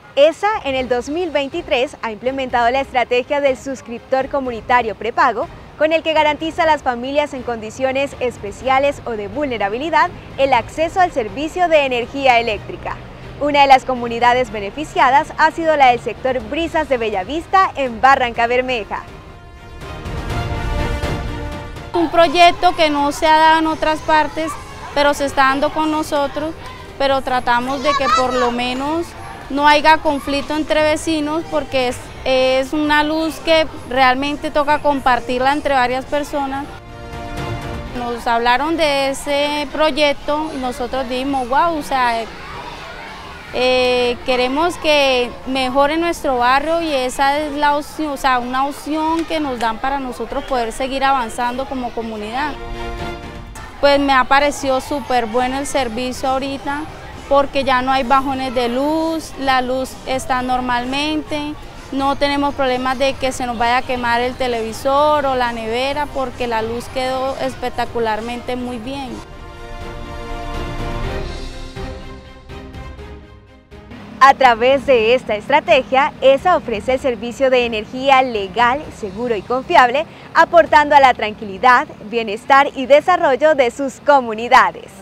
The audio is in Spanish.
ESA en el 2023 ha implementado la estrategia del suscriptor comunitario prepago, con el que garantiza a las familias en condiciones especiales o de vulnerabilidad el acceso al servicio de energía eléctrica. Una de las comunidades beneficiadas ha sido la del sector Brisas de Bellavista en Barrancabermeja. Un proyecto que no se ha dado en otras partes, pero se está dando con nosotros, pero tratamos de que por lo menos no haya conflicto entre vecinos, porque es una luz que realmente toca compartirla entre varias personas. Nos hablaron de ese proyecto y nosotros dijimos, wow, o sea, queremos que mejore nuestro barrio y esa es la opción, o sea, una opción que nos dan para nosotros poder seguir avanzando como comunidad. Pues me ha parecido súper bueno el servicio ahorita, porque ya no hay bajones de luz, la luz está normalmente, no tenemos problemas de que se nos vaya a quemar el televisor o la nevera, porque la luz quedó espectacularmente muy bien. A través de esta estrategia, ESA ofrece el servicio de energía legal, seguro y confiable, aportando a la tranquilidad, bienestar y desarrollo de sus comunidades.